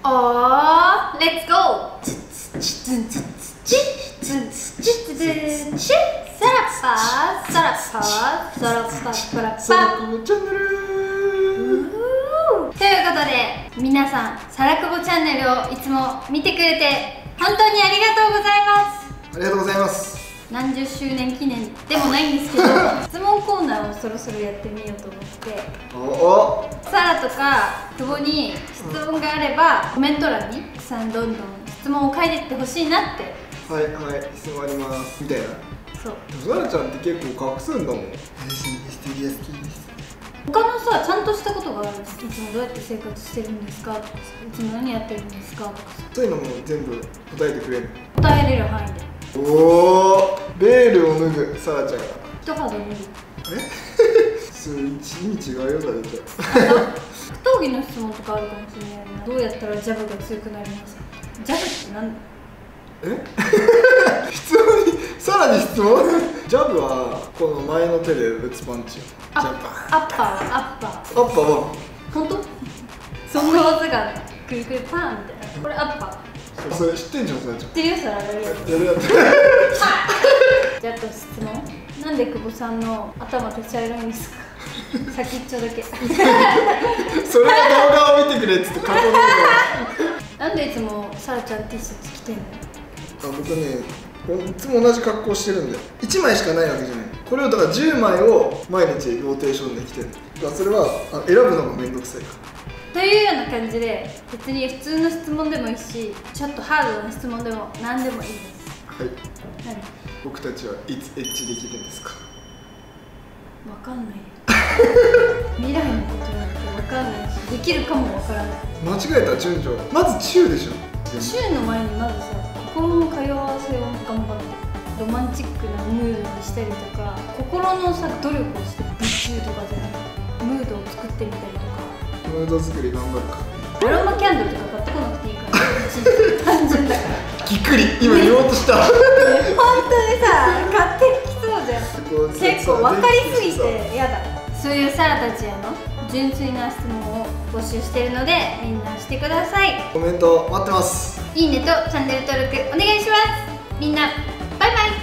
あー、レッツゴー。サラッパー、サラッパー、サラッパー、サラッパー、 サラクボチャンネル。 ということで、皆さん、サラクボチャンネルをいつも見てくれて本当にありがとうございます。 ありがとうございます。 何十周年記念でもないんですけど質問コーナーをそろそろやってみようと思って、サラとか久保に質問があればコメント欄にたくさんどんどん質問を書いていってほしいなって。 はいはい、質問ありますみたいな。 そう、 サラちゃんって結構隠すんだもん。ミステリアスキーです。 他のさ、ちゃんとしたことがあるんです。いつもどうやって生活してるんですかとかさ、いつも何やってるんですかとかさ、 そういうのも全部答えてくれる。 答えれる範囲で。 おお、ベールを脱ぐサラちゃんが。 一肌脱ぐ。 そう、意味違うよだって。 格闘技の質問とかあるかもしれないな。どうやったらジャブが強くなりますか。ジャブって何だ。 質問にさらに質問。ジャブはこの前の手で打つパンチよ。 アッパーはアッパー。 アッパーは本当？そんな技がある。くるくるパーンみたいな。これアッパー。 それ知ってんじゃん、それ。知ってるよ、 それやるやつ。 やるやつ。 じゃあ、あと質問。なんで久保さんの頭って茶色いんですか。先っちょだけ。 それは動画を見てくれっつって過去動画。 なんでいつもサラちゃん T シャツ着てんの。 僕ね、いつも同じ格好してるんで1枚しかないわけじゃない。これをだから10枚を毎日ローテーションで着てる。だからそれは選ぶのがめんどくさいから。 というような感じで、別に普通の質問でもいいし、ちょっとハードな質問でも何でもいいです。 はい。僕たちはいつエッチできるんですか。 わかんない。未来のことなんてわかんないし、できるかもわからない。 間違えた順序。まずチューでしょ。 チューの前にまずさ、心の通わせを頑張る。ロマンチックなムードにしたりとか、心のさ努力をして美中とかじゃなくてムードを作ってみたりとか。 ムード作り頑張るか。 アロマキャンドルとか買ってこなくていいから単純だからぎっくり今言おうとした。 本当にさ、買ってきそうじゃん。結構分かりすぎてやだ。そういうサラたちへの純粋な質問を募集しているので、みんなしてください。 コメント待ってます。 いいねとチャンネル登録お願いします。みんなバイバイ。